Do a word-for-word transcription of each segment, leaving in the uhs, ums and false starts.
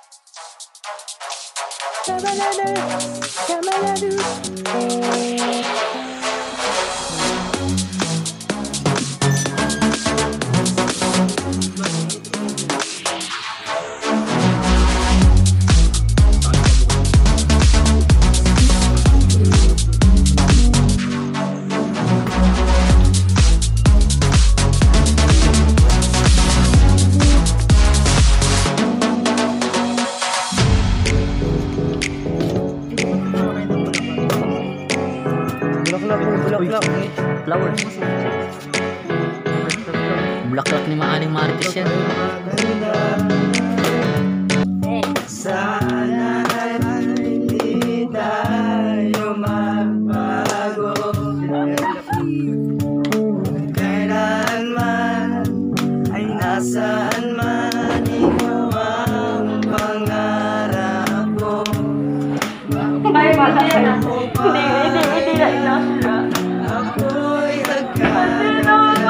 Flowers. Bulaklak ni Maaling Marites yan. Sana ay hindi tayo magbago. Kailanman ay nasaan man ikaw ang pangarap ko. Ay, wala yan ako. Hindi, hindi, hindi na inasya. Ako'y nagkano.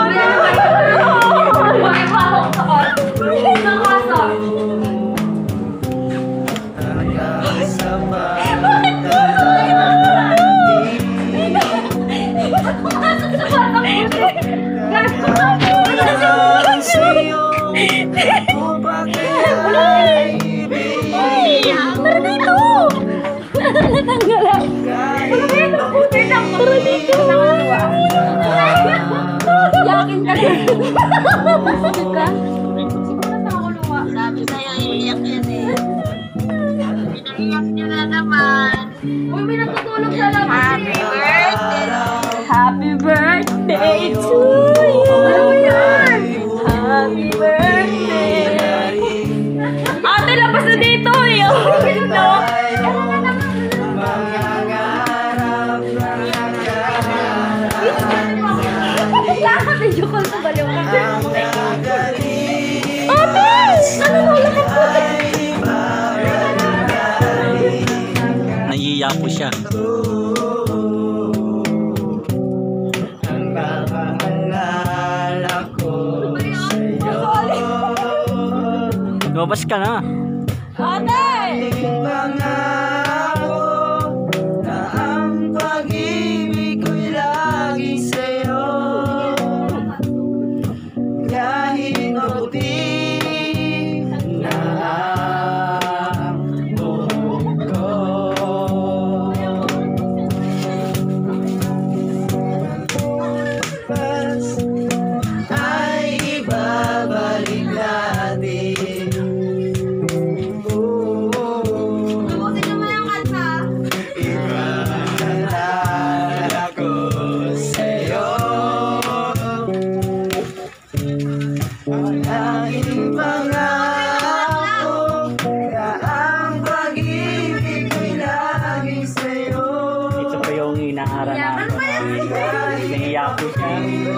Ay, pasok sa all. Nakasok. Hanggang sa Bakit mo sa Pasok sa batang puti. Gago ka mo. pagkakang sa'yo. O bakit ibig Tara dito. Natanggalan. Tara dito. Puti lang. Tara dito. Yakin ka din. Pasok ka. Siguro sa ako luwa. Sabi sa'yo, iiyak yan eh. Pinaiyak niyo na naman. Uy, may natutulog sa labas. Happy birthday! Happy birthday to you. Ano yan? Happy birthday. Ate, labas na dito eh. No? Lakad eh, joke lang sa baliw ka. Ate! Ano mo, lakad po? Nahiya po siya. ang pangalaala ko sa'yo. Lumabas ka na. Ate! Aking pangako na ang pag-ibig ko'y lagi sa'yo. Kahit mabuti na ang buhok ko. Pas ay ibabalik natin. Mabuti naman ang kanta. Ipaalala ko sa'yo ang aking pangako na ang pag-ibig ko'y lagi sa'yo. Ito pa yung inaaral na. Nahiya po siya.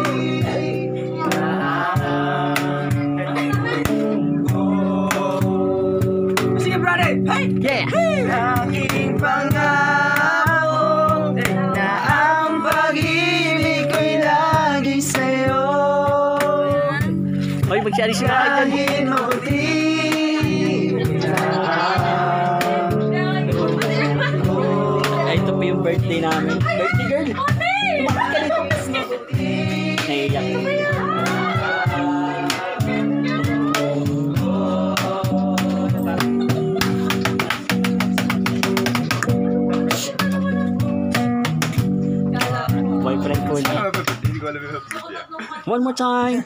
Sige, brother! Hey! Yeah! Aking pangako na ang pag-ibig ko'y lagi sa'yo. Hoy, magsialis na kayo dyan. Kahit mabuti Ay, ito pa yung birthday namin. Birthday girl! Nahiya. Boyfriend ko niya. One more time!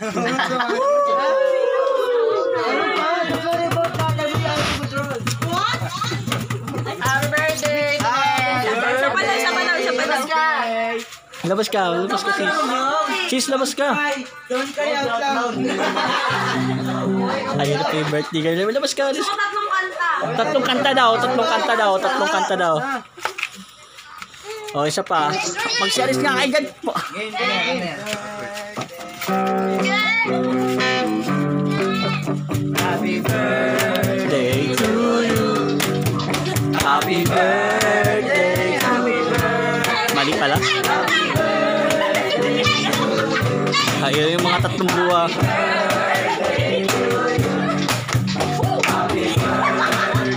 Happy birthday! Isa pa lang, isa pa lang, isa pa lang. Labas ka, labas ka sis. Sis, labas ka. Don't cry out loud. Ayun na po yung birthday girl. Labas ka, alis. Tatlong kanta. Tatlong kanta daw, tatlong kanta daw, tatlong kanta daw. O, isa pa. Magsialis nga kayo dyan po. Happy birthday Day to you. Happy birthday. Happy birthday. Mali pala. Ayun yung mga tatlong buwa.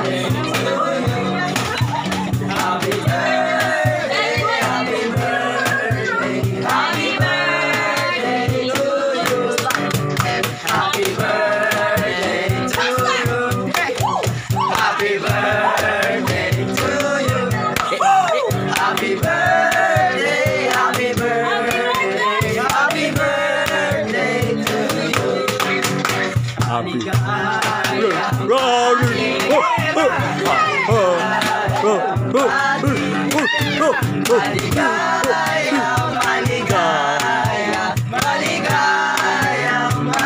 Maligaya, maligaya, maligaya,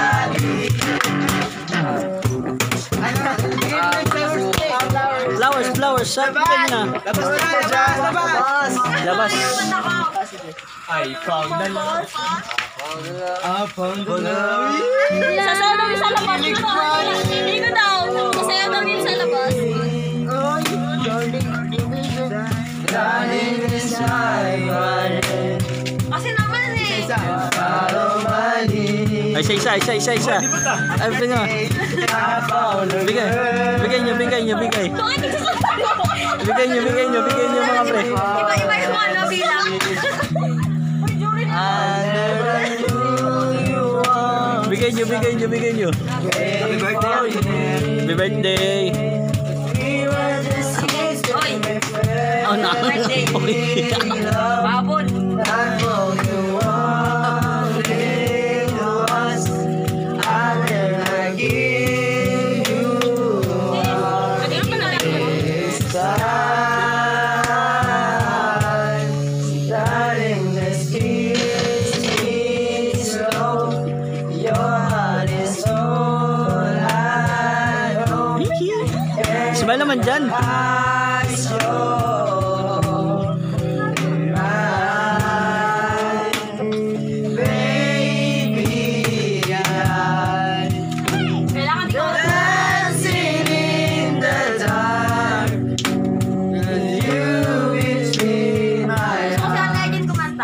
Flowers, flowers. Sabi ka niya. Labas na, labas, labas. Labas. I found the love. I found the love. Sasayaw daw yung sa labas. Hindi ko daw. Sasayaw daw yung sa labas. Darling, is my money. Kasi naman eh. Follow my lead. Ay, isa, isa, isa, isa, isa. Ay, pwede mo. Bigay. Bigay nyo, bigay nyo, bigay. Bakit nagsasayaw? Bigay nyo, bigay nyo, bigay nyo mga pre. Iba-iba yung ano bilang. Bigay nyo, bigay nyo, bigay nyo. Happy birthday. Happy birthday. Oy. Oh, na. Babon. Kanino pa na lang? Smile naman dyan. Kailangan di ko. Gusto ko si Ate Aiden kumanta.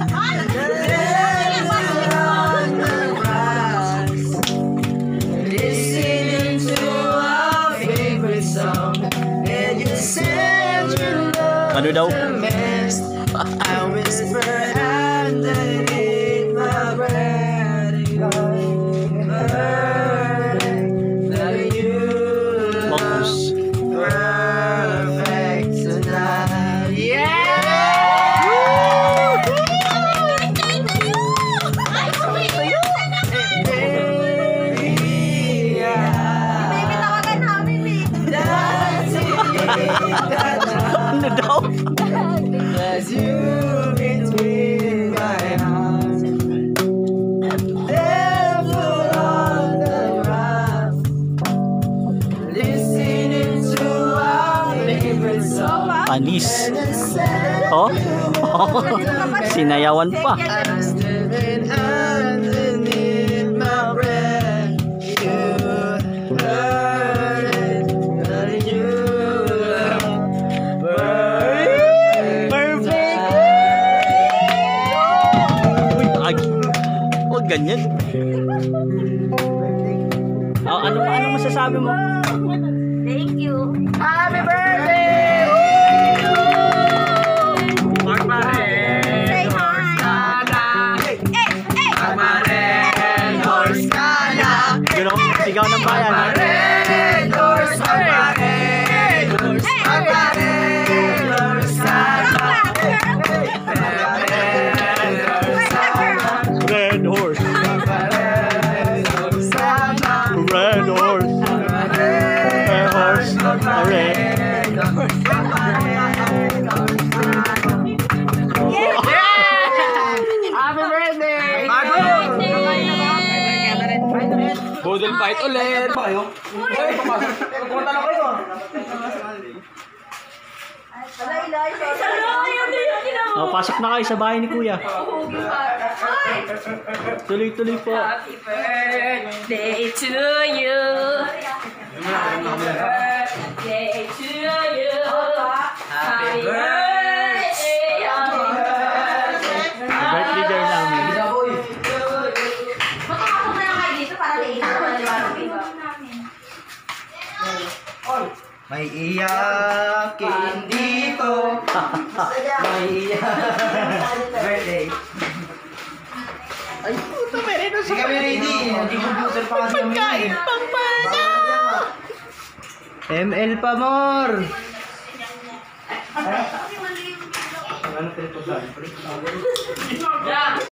Listening to our favorite song, and you said you love Ano daw? the best. I whisper underneath my breath, that you Focus. perfect tonight. Yeah. Baby, tawagan namin eh. Ano daw? As you between my arms, barefoot on the ground, listening to our favorite song. Panis. And instead Oh? Sinayawan pa. I'm standing underneath my breath. You heard it, but you Perfect! Uy, ag. Huwag ganyan. Oh, ano, ano masasabi mo? Thank you. Happy birthday! Say hi. Eh, eh. Red horse ka na! Yun ako, sigaw ng bayan. Red horse, red horse, red horse ka na! Red horse. Red horse. Red horse. Red. Happy birthday! Budol fight ulit. Oh, pasok na kayo sa bahay ni Kuya. Tuloy-tuloy po. Happy birthday to you. Happy birthday to you. Happy birthday. Happy birthday. Birthday girl namin. Makakasok na lang kayo dito para liit na naman. May iyakin dito. May iyakin. Birthday. Ay, puta, meron na siya. Kami ready. Hindi computer pa kasi kami. Pagkain pang pana! M L pa, more! Ano,